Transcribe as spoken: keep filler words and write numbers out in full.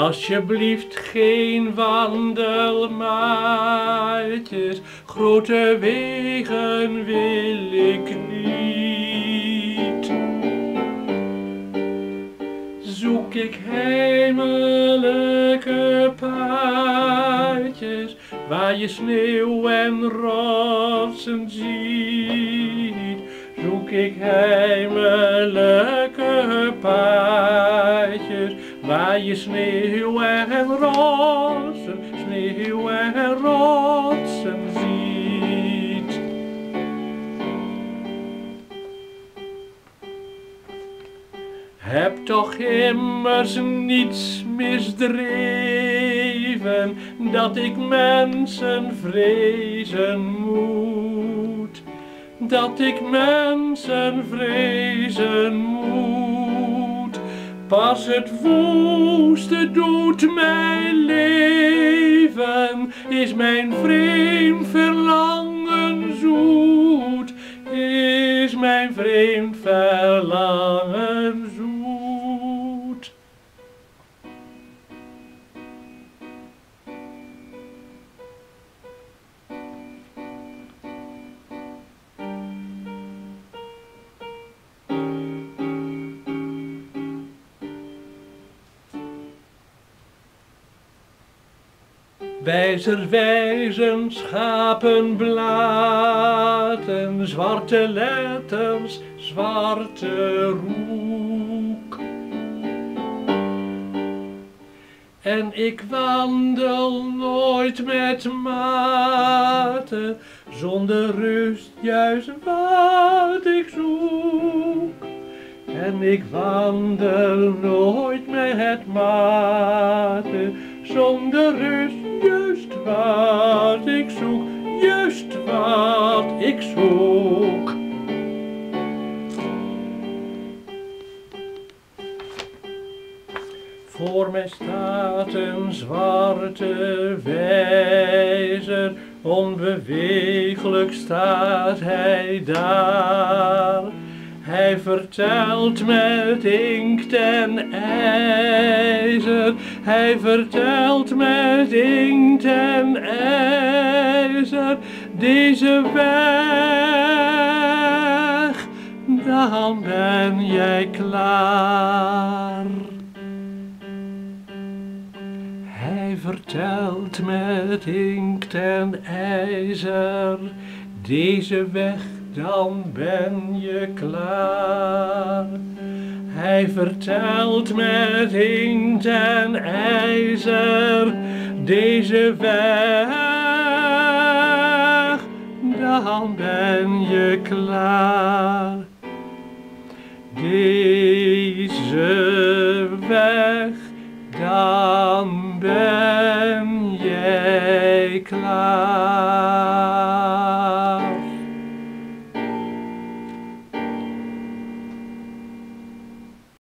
Alsjeblieft geen wandelmaatjes, grote wegen wil ik niet. Zoek ik heimelijke paadjes, waar je sneeuw en rotsen ziet. Zoek ik heimelijke paadjes, waar je sneeuw en rotsen, sneeuw en rotsen ziet. Heb toch immers niets misdreven, dat ik mensen vrezen moet. Dat ik mensen vrezen moet. Pas het woeste doet mij leven, is mijn vreemd verlangen zoet, is mijn vreemd verlangen zoet. Wijzer wijzen schapen blaten, zwarte letters, zwarte roek. En ik wandel nooit met maten, zonder rust juist wat ik zoek. En ik wandel nooit met maten, zonder rust juist wat ik zoek, juist wat ik zoek. Voor mij staat een zwarte wijzer, onbeweeglijk staat hij daar. Hij vertelt met inkt en ijzer, hij vertelt met inkt en ijzer, deze weg, dan ben jij klaar. Hij vertelt met inkt en ijzer, deze weg, dan ben je klaar. Hij vertelt met inkt en ijzer, deze weg, dan ben je klaar. Deze weg, dan ben jij klaar.